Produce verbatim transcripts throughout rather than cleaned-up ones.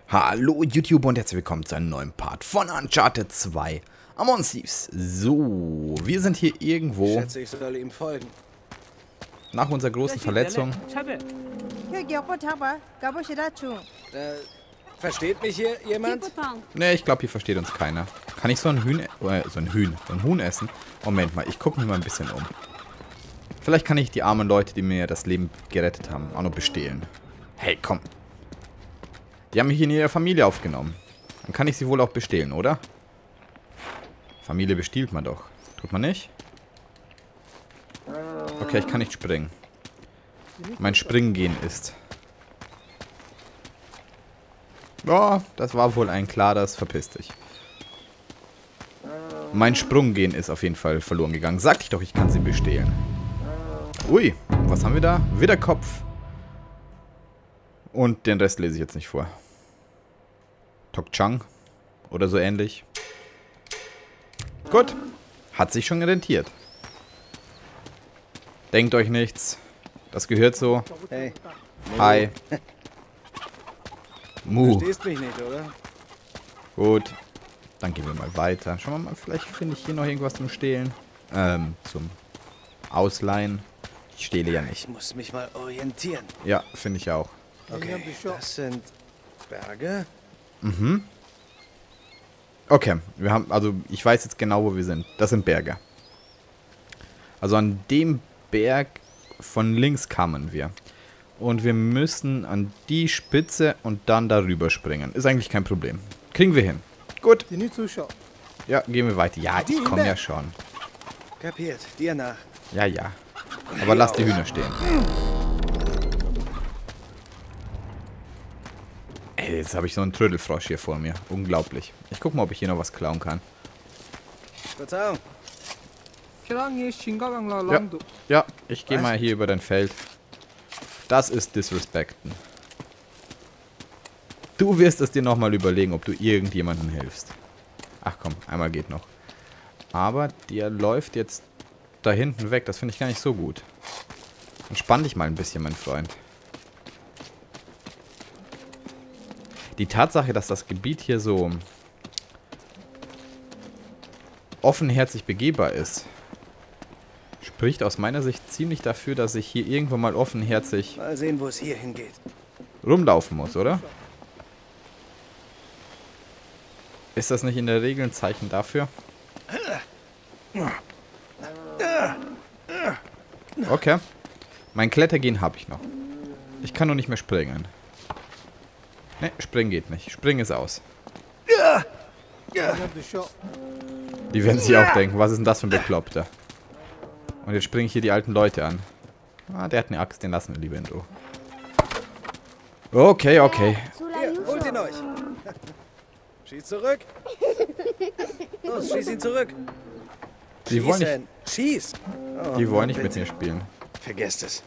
Hallo YouTube und herzlich willkommen zu einem neuen Part von Uncharted zwei Among Thieves. So, wir sind hier irgendwo Ich schätze, ich soll ihm folgen. nach unserer großen Verletzung. Äh, versteht mich hier jemand? Ne, ich glaube, hier versteht uns keiner. Kann ich so ein Hühn, äh, so ein Hühn, so ein Huhn essen? Moment mal, ich gucke mich mal ein bisschen um. Vielleicht kann ich die armen Leute, die mir das Leben gerettet haben, auch noch bestehlen. Hey, komm. Die haben mich in ihre Familie aufgenommen. Dann kann ich sie wohl auch bestehlen, oder? Familie bestiehlt man doch. Tut man nicht? Okay, ich kann nicht springen. Mein Springen ist. Ja, das war wohl ein klares Verpiss dich. Mein Sprunggehen ist auf jeden Fall verloren gegangen. Sag ich doch, ich kann sie bestehlen. Ui, was haben wir da? Widderkopf. Und den Rest lese ich jetzt nicht vor. Tok Chang oder so ähnlich. Gut. Hat sich schon rentiert. Denkt euch nichts. Das gehört so. Hey. Hi. Mu. Verstehst mich nicht, oder? Gut. Dann gehen wir mal weiter. Schauen wir mal, vielleicht finde ich hier noch irgendwas zum Stehlen. Ähm, zum Ausleihen. Ich stehle ja nicht. Ich muss mich mal orientieren. Ja, finde ich auch. Okay, das sind Berge. Mhm. Okay, wir haben, also ich weiß jetzt genau, wo wir sind. Das sind Berge. Also an dem Berg von links kamen wir. Und wir müssen an die Spitze und dann darüber springen. Ist eigentlich kein Problem. Kriegen wir hin. Gut. Ja, gehen wir weiter. Ja, ich komme ja schon. Kapiert, dir nach. Ja, ja. Aber lass die Hühner stehen. Ey, jetzt habe ich so einen Trödelfrosch hier vor mir. Unglaublich. Ich gucke mal, ob ich hier noch was klauen kann. Verzeihung. Ja, ja, ich gehe mal hier über dein Feld. Das ist Disrespekten. Du wirst es dir nochmal überlegen, ob du irgendjemandem hilfst. Ach komm, einmal geht noch. Aber der läuft jetzt da hinten weg. Das finde ich gar nicht so gut. Entspann dich mal ein bisschen, mein Freund. Die Tatsache, dass das Gebiet hier so offenherzig begehbar ist, spricht aus meiner Sicht ziemlich dafür, dass ich hier irgendwann mal offenherzig Mal sehen, wo es hier hingeht. rumlaufen muss, oder? Ist das nicht in der Regel ein Zeichen dafür? Okay. Mein Klettergehen habe ich noch. Ich kann nur nicht mehr springen. Ne, springen geht nicht. Springen ist aus. Die werden sich auch denken, was ist denn das für ein Bekloppter? Und jetzt springen hier die alten Leute an. Ah, der hat eine Axt, den lassen wir lieber in Ruhe. Okay, okay. Hier, holt ihn euch. Schieß zurück. Los, schieß ihn zurück. Die wollen nicht, Schießen. Schieß. Oh, die wollen nicht mit bitte. mir spielen. Vergesst es.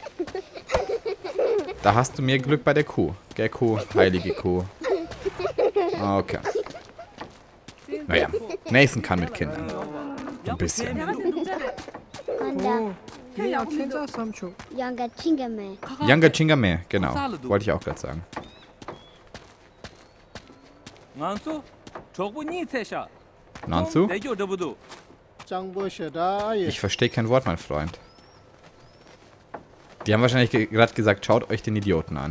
Da hast du mir Glück bei der Kuh. Der Kuh, heilige Kuh. Okay. Naja, Nathan kann mit Kindern. Ein bisschen. Younger Chingame, genau. Wollte ich auch gerade sagen. Nanzu? Ich verstehe kein Wort, mein Freund. Die haben wahrscheinlich ge gerade gesagt, schaut euch den Idioten an.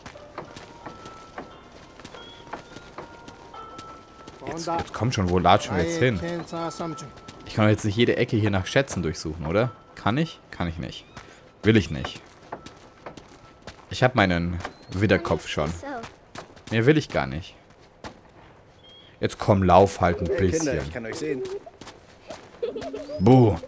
Jetzt, jetzt kommt schon, wo latschen wir jetzt hin? Ich kann doch jetzt nicht jede Ecke hier nach Schätzen durchsuchen, oder? Kann ich? Kann ich nicht. Will ich nicht. Ich habe meinen Widderkopf schon. Mehr will ich gar nicht. Jetzt komm, lauf halt ein Hey, Kinder, bisschen. ich kann euch sehen. Buh.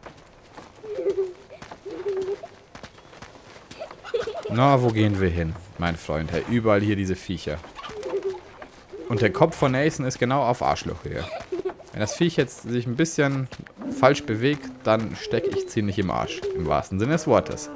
Na, wo gehen wir hin, mein Freund? Hey, überall hier diese Viecher. Und der Kopf von Nathan ist genau auf Arschloch hier. Wenn das Viech jetzt sich ein bisschen falsch bewegt, dann stecke ich ziemlich im Arsch. Im wahrsten Sinne des Wortes.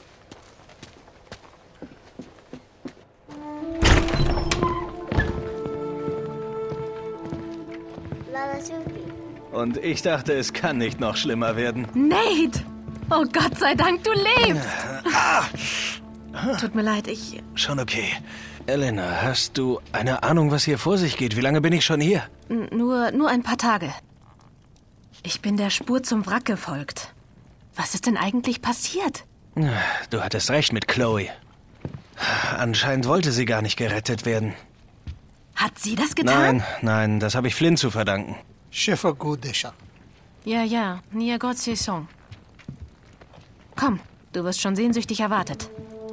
Und ich dachte, es kann nicht noch schlimmer werden. Nate! Oh Gott sei Dank, du lebst! Tut mir leid, ich... Schon okay. Elena, hast du eine Ahnung, was hier vor sich geht? Wie lange bin ich schon hier? N nur, nur ein paar Tage. Ich bin der Spur zum Wrack gefolgt. Was ist denn eigentlich passiert? Du hattest recht mit Chloe. Anscheinend wollte sie gar nicht gerettet werden. Hat sie das getan? Nein, nein, das habe ich Flynn zu verdanken. Schiffer Godesha. Ja, ja, Niagotse-song. Komm, du wirst schon sehnsüchtig erwartet.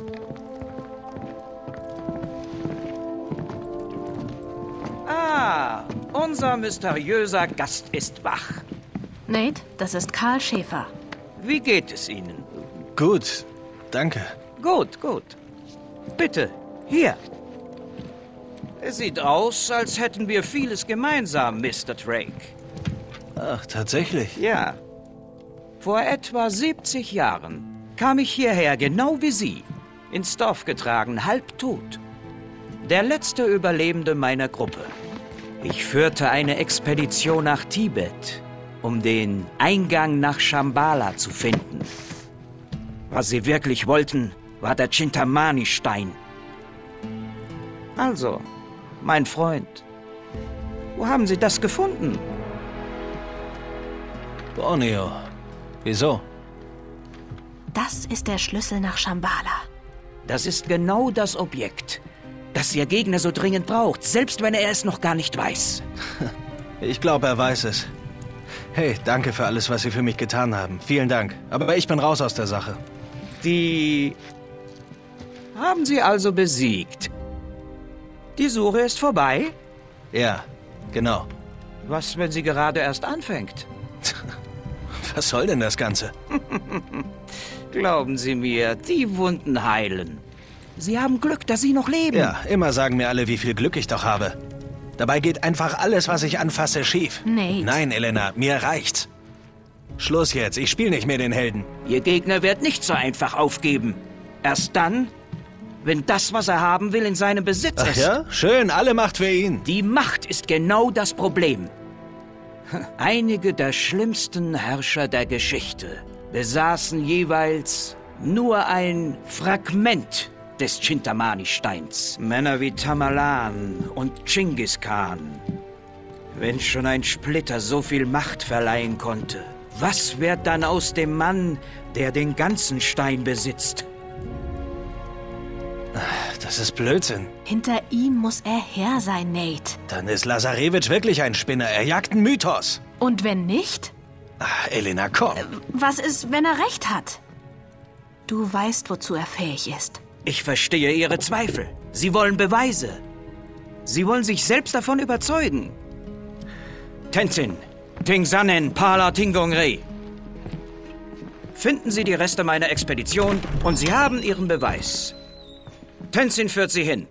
Ah, unser mysteriöser Gast ist wach. Nate, das ist Karl Schäfer. Wie geht es Ihnen? Gut, danke. Gut, gut. Bitte, hier. Es sieht aus, als hätten wir vieles gemeinsam, Mister Drake. Ach, tatsächlich? Ja. Vor etwa siebzig Jahren kam ich hierher, genau wie Sie. Ins Dorf getragen, halbtot. Der letzte Überlebende meiner Gruppe. Ich führte eine Expedition nach Tibet, um den Eingang nach Shambhala zu finden. Was sie wirklich wollten, war der Chintamani-Stein. Also, mein Freund, wo haben Sie das gefunden? Borneo. Wieso? Das ist der Schlüssel nach Shambhala. Das ist genau das Objekt, das Ihr Gegner so dringend braucht, selbst wenn er es noch gar nicht weiß. Ich glaube, er weiß es. Hey, danke für alles, was Sie für mich getan haben. Vielen Dank. Aber ich bin raus aus der Sache. Die haben Sie also besiegt. Die Suche ist vorbei? Ja, genau. Was, wenn sie gerade erst anfängt? Was soll denn das Ganze? Glauben Sie mir, die Wunden heilen. Sie haben Glück, dass Sie noch leben. Ja, immer sagen mir alle, wie viel Glück ich doch habe. Dabei geht einfach alles, was ich anfasse, schief. Nate. Nein, Elena, mir reicht's. Schluss jetzt, ich spiele nicht mehr den Helden. Ihr Gegner wird nicht so einfach aufgeben. Erst dann, wenn das, was er haben will, in seinem Besitz Ach ist. ja? Schön, alle Macht für ihn. Die Macht ist genau das Problem. Einige der schlimmsten Herrscher der Geschichte besaßen jeweils nur ein Fragment des Chintamani-Steins. Männer wie Tamerlan und Genghis Khan. Wenn schon ein Splitter so viel Macht verleihen konnte, was wird dann aus dem Mann, der den ganzen Stein besitzt? Das ist Blödsinn. Hinter ihm muss er her sein, Nate. Dann ist Lazarevich wirklich ein Spinner. Er jagt einen Mythos. Und wenn nicht? Ach, Elena, komm. Was ist, wenn er recht hat? Du weißt, wozu er fähig ist. Ich verstehe Ihre Zweifel. Sie wollen Beweise. Sie wollen sich selbst davon überzeugen. Tenzin, Tingsanen, Pala, Tingongre. Finden Sie die Reste meiner Expedition und Sie haben Ihren Beweis. Tenzin führt Sie hin.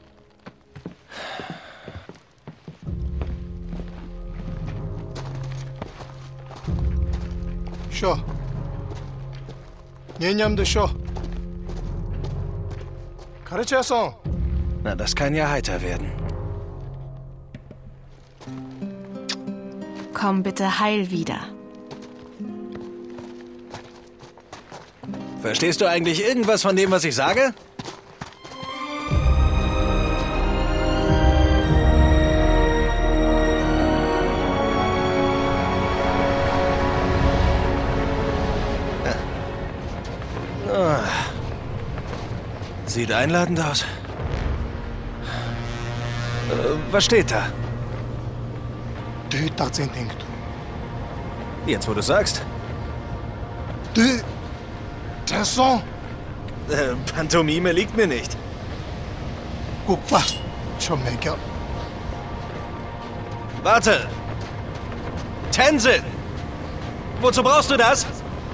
Sho. Nyenyam de Sho. Karacha-san. Na, das kann ja heiter werden. Komm bitte heil wieder. Verstehst du eigentlich irgendwas von dem, was ich sage? Sieht einladend aus. Äh, was steht da? Du Tarzan denkst du. Jetzt, wo du sagst. Du. Tarzan. Äh, Pantomime liegt mir nicht. Gupa. Chomeka. Warte! Tenzin! Wozu brauchst du das?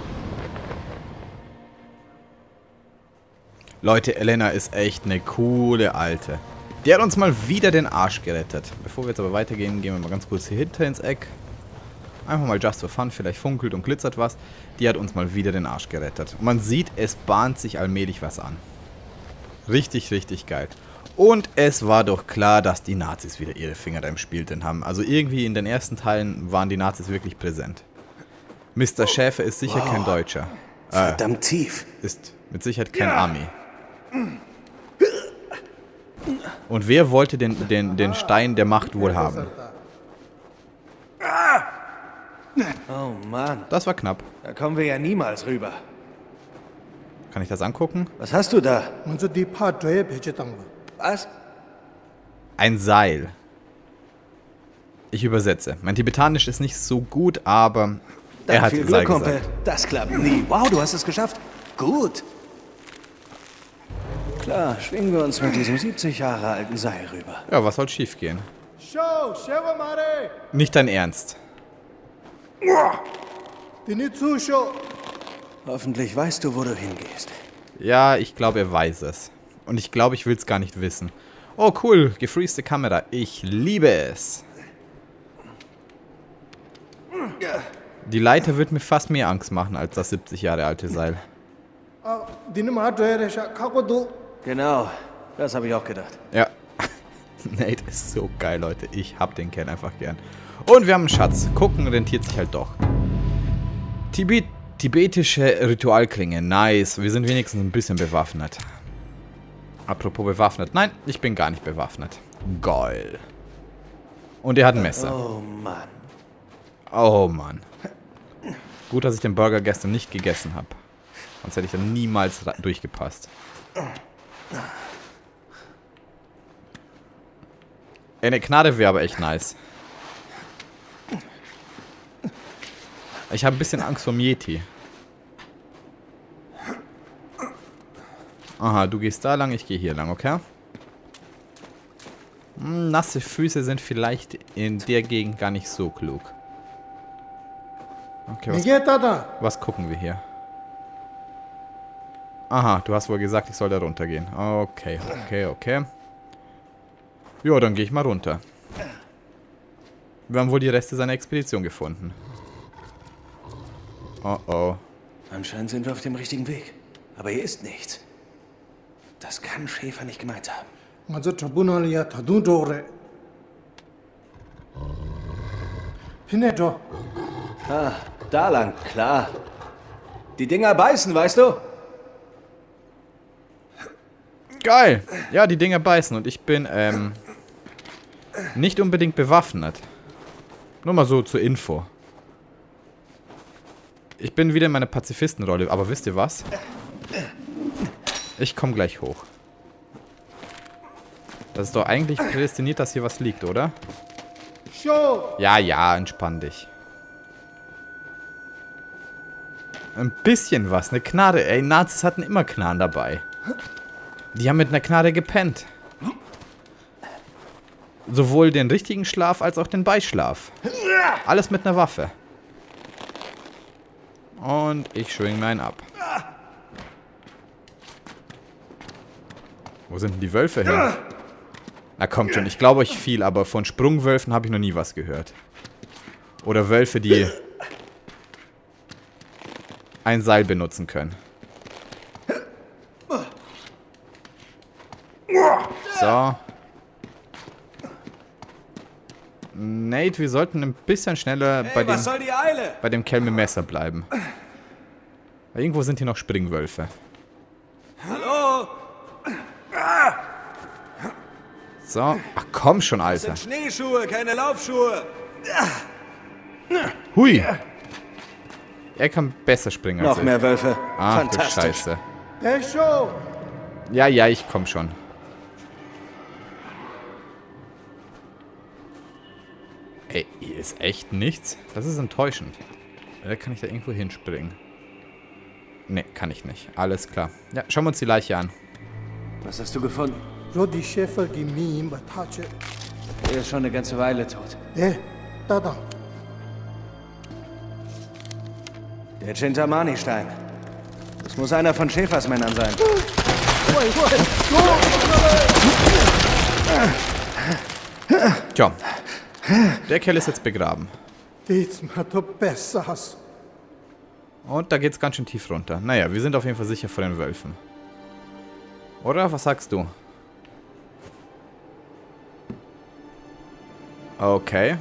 Leute, Elena ist echt eine coole Alte. Die hat uns mal wieder den Arsch gerettet. Bevor wir jetzt aber weitergehen, gehen wir mal ganz kurz hier hinter ins Eck. Einfach mal just for fun, vielleicht funkelt und glitzert was. Die hat uns mal wieder den Arsch gerettet. Und man sieht, es bahnt sich allmählich was an. Richtig, richtig geil. Und es war doch klar, dass die Nazis wieder ihre Finger da im Spiel drin haben. Also irgendwie in den ersten Teilen waren die Nazis wirklich präsent. Mister Schäfer ist sicher wow. kein Deutscher. Äh, Verdammt tief. Ist mit Sicherheit kein ja. Ami. Und wer wollte den, den, den Stein der Macht wohl haben? Oh Mann, Das war knapp. da kommen wir ja niemals rüber. Kann ich das angucken? Was hast du da? 먼저 네 파도에 배제된 거. Was? Ein Seil. Ich übersetze. Mein Tibetanisch ist nicht so gut, aber er Dann hat viel Seil Glück, Kumpel. gesagt. Das klappt nie. Wow, du hast es geschafft. Gut. Klar, schwingen wir uns mit diesem siebzig Jahre alten Seil rüber. Ja, was soll schief gehen? 쇼, 쉐고 말해. Nicht dein Ernst. 디니 투쇼. Hoffentlich weißt du, wo du hingehst. Ja, ich glaube, er weiß es. Und ich glaube, ich will es gar nicht wissen. Oh, cool. Gefreezte Kamera. Ich liebe es. Die Leiter wird mir fast mehr Angst machen als das siebzig Jahre alte Seil. 아, 디니 마도에 샤 카고도. Genau, das habe ich auch gedacht. Ja. Nate ist so geil, Leute. Ich hab den Kerl einfach gern. Und wir haben einen Schatz. Gucken rentiert sich halt doch. Tibet, tibetische Ritualklinge. Nice. Wir sind wenigstens ein bisschen bewaffnet. Apropos bewaffnet. Nein, ich bin gar nicht bewaffnet. Geil. Und er hat ein Messer. Oh Mann. Oh Mann. Gut, dass ich den Burger gestern nicht gegessen habe. Sonst hätte ich da niemals durchgepasst. Eine Gnade wäre aber echt nice. Ich habe ein bisschen Angst vor dem Yeti. Aha, du gehst da lang, ich gehe hier lang, okay? Hm, nasse Füße sind vielleicht in der Gegend gar nicht so klug. Okay, was, 이게 따다. was gucken wir hier? Aha, du hast wohl gesagt, ich soll da runtergehen. Okay, okay, okay. Ja, dann gehe ich mal runter. Wir haben wohl die Reste seiner Expedition gefunden. Oh oh. Anscheinend sind wir auf dem richtigen Weg. Aber hier ist nichts. Das kann Schäfer nicht gemeint haben. 먼저 저분을야 더둔 쪽으로. 피내줘. Ah, da lang, klar. Die Dinger beißen, weißt du? Geil! Ja, die Dinger beißen und ich bin, ähm, nicht unbedingt bewaffnet. Nur mal so zur Info. Ich bin wieder in meiner Pazifistenrolle, aber wisst ihr was? Ich komme gleich hoch. Das ist doch eigentlich prädestiniert, dass hier was liegt, oder? 쇼. Ja, ja, entspann dich. Ein bisschen was, eine Gnade. Ey, Nazis hatten immer Knarren dabei. Die haben mit einer Gnade gepennt. Sowohl den richtigen Schlaf als auch den Beischlaf. Alles mit einer Waffe. Und ich schwing meinen ab. Wo sind denn die Wölfe hin? Na kommt schon, ich glaube euch viel, aber von Sprungwölfen habe ich noch nie was gehört. Oder Wölfe, die ein Seil benutzen können. So. Nate, wir sollten ein bisschen schneller bei, dem, Was soll die Eile? bei dem Kerl mit Messer bleiben. Weil irgendwo sind hier noch Springwölfe. Hallo? So. Ach komm schon, Das Alter. sind Schneeschuhe, keine Laufschuhe. Hui. Er kann besser springen als Noch ich. mehr Wölfe. Ach du Fantastisch. Scheiße. 대쇼. Ja, ja, ich komm schon. Ey, hier ist echt nichts. Das ist enttäuschend. Oder kann ich da irgendwo hinspringen? Ne, kann ich nicht. Alles klar. Ja, schauen wir uns die Leiche an. Was hast du gefunden? 로디 셰퍼 기미 마타체. Er ist schon eine ganze Weile tot. 네, 따다. Der Chintamani-Stein. Das muss einer von Schäfers Männern sein. Tja. Der Kerl ist jetzt begraben. 디스마토 뺏사스. Und da geht's ganz schön tief runter. Naja, wir sind auf jeden Fall sicher vor den Wölfen. Oder? Was sagst du? Okay.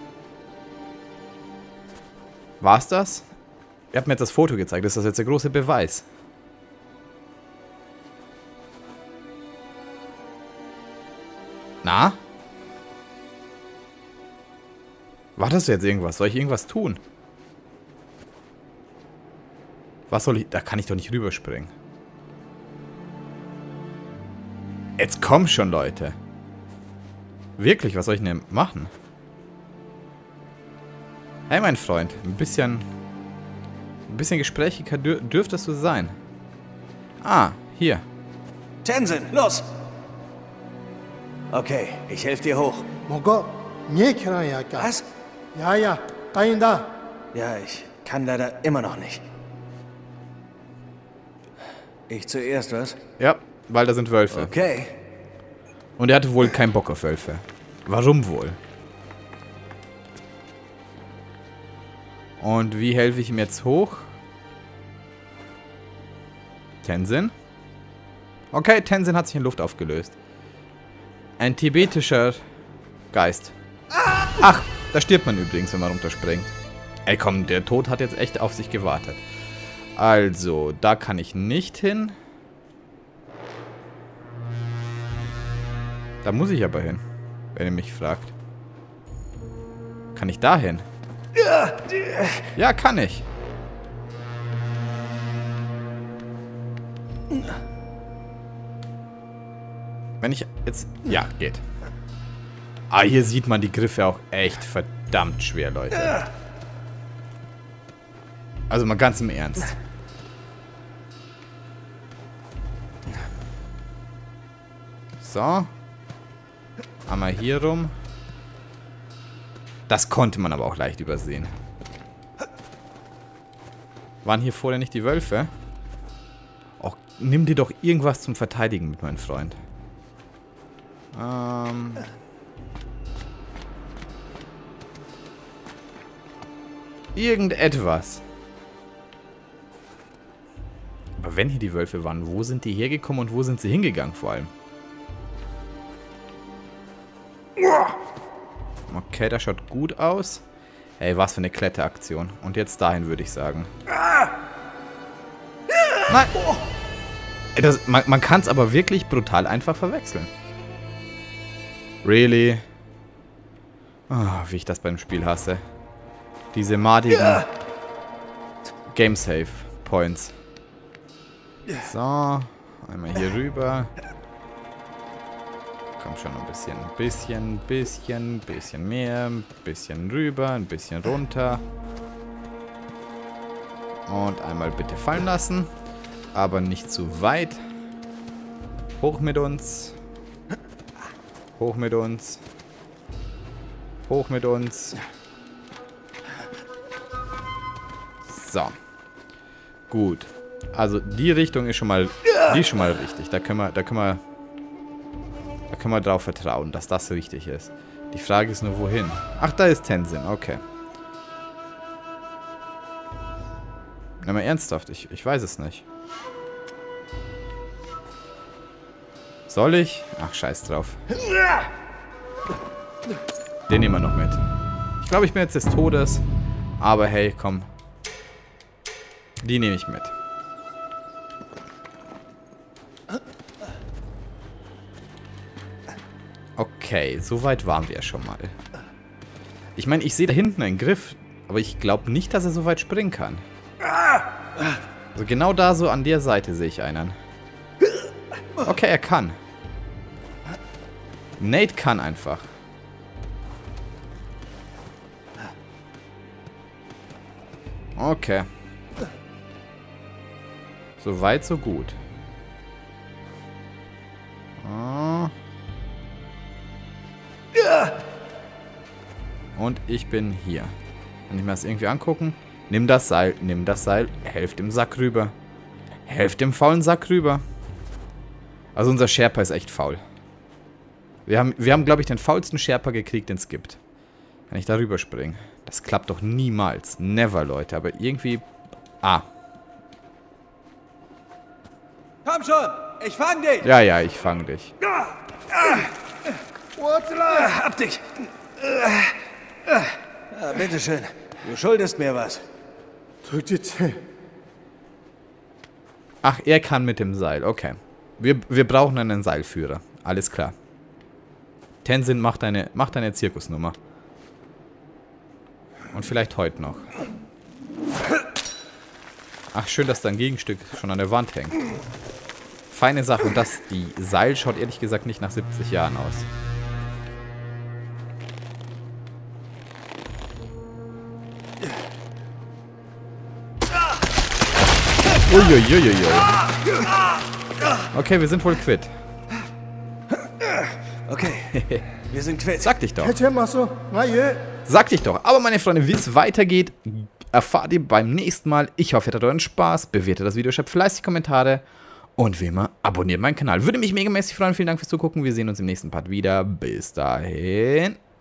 War's das? Ihr habt mir jetzt das Foto gezeigt. Ist das jetzt der große Beweis? Wartest du jetzt irgendwas? Soll ich irgendwas tun? Was soll ich... Da kann ich doch nicht rüberspringen. Jetzt komm schon, Leute. Wirklich, was soll ich denn machen? Hey, mein Freund. Ein bisschen... Ein bisschen gesprächiger dür dürftest du sein. Ah, hier. Tenzin, los! Okay, ich helfe dir hoch. 뭐가 니에케라야까? Was? 야야, 따인다. Ja, ich kann leider immer noch nicht. Ich zuerst, was? Ja, weil da sind Wölfe. Okay. Und er hatte wohl keinen Bock auf Wölfe. Warum wohl? Und wie helfe ich ihm jetzt hoch? Tenzin? Okay, Tenzin hat sich in Luft aufgelöst. Ein tibetischer Geist. Ach, da stirbt man übrigens, wenn man runterspringt. Ey, komm, der Tod hat jetzt echt auf sich gewartet. Also, da kann ich nicht hin. Da muss ich aber hin, wenn ihr mich fragt. Kann ich da hin? Ja, kann ich. Wenn ich jetzt... Ja, geht. Ah, hier sieht man die Griffe auch echt verdammt schwer, Leute. Also mal ganz im Ernst. So. Einmal hier rum. Das konnte man aber auch leicht übersehen. Waren hier vorher nicht die Wölfe? Och, nimm dir doch irgendwas zum Verteidigen mit, mein Freund. Ähm... Irgendetwas. Aber wenn hier die Wölfe waren, wo sind die hergekommen und wo sind sie hingegangen vor allem? Okay, das schaut gut aus. Hey, was für eine Kletteraktion. Und jetzt dahin, würde ich sagen. Nein! Das, man man kann es aber wirklich brutal einfach verwechseln. Really? Oh, wie ich das beim Spiel hasse. Diese madigen Game Save Points. So, einmal hier rüber. Komm schon, ein bisschen, ein bisschen, bisschen, bisschen mehr, ein bisschen rüber, ein bisschen runter. Und einmal bitte fallen lassen. Aber nicht zu weit. Hoch mit uns. Hoch mit uns. Hoch mit uns. So. Gut. Also die Richtung ist schon mal, die ist schon mal richtig. Da können wir, da können wir, da können wir drauf vertrauen, dass das richtig ist. Die Frage ist nur, wohin? Ach, da ist Tenzin. Okay. Na mal ernsthaft, ich, ich weiß es nicht. Soll ich? Ach, scheiß drauf. Den nehmen wir noch mit. Ich glaube, ich bin jetzt des Todes. Aber hey, komm. Die nehme ich mit. Okay, so weit waren wir schon mal. Ich meine, ich sehe da hinten einen Griff, aber ich glaube nicht, dass er so weit springen kann. Also genau da so an der Seite sehe ich einen. Okay, er kann. Nate kann einfach. Okay. So weit, so gut. Oh. Und ich bin hier. Kann ich mir das irgendwie angucken? Nimm das Seil, nimm das Seil, helft im Sack rüber. Helft dem faulen Sack rüber. Also unser Sherpa ist echt faul. Wir haben, wir haben glaube ich, den faulsten Sherpa gekriegt, den es gibt. Kann ich da rüberspringen? Das klappt doch niemals. Never, Leute. Aber irgendwie... Ah. Komm schon, ich fang dich! Ja, ja, ich fang dich. Hab dich! Ah, bitteschön. Du schuldest mir was. 도대체 Ach, er kann mit dem Seil. Okay. Wir, wir brauchen einen Seilführer. Alles klar. Tenzin, mach deine, mach deine Zirkusnummer. Und vielleicht heute noch. Ach, schön, dass da ein Gegenstück schon an der Wand hängt. Feine Sache. Und das, die Seil schaut ehrlich gesagt nicht nach siebzig Jahren aus. Uiuiuiui. Okay, wir sind wohl quitt. Okay, wir sind quitt. Sag dich doch. 해체마소 나예 Sag dich doch. Aber meine Freunde, wie es weitergeht, erfahrt ihr beim nächsten Mal. Ich hoffe, ihr hattet euren Spaß. Bewertet das Video, schreibt fleißig Kommentare. Und wie immer, abonniert meinen Kanal. Würde mich megamäßig freuen. Vielen Dank fürs Zugucken. Wir sehen uns im nächsten Part wieder. Bis dahin.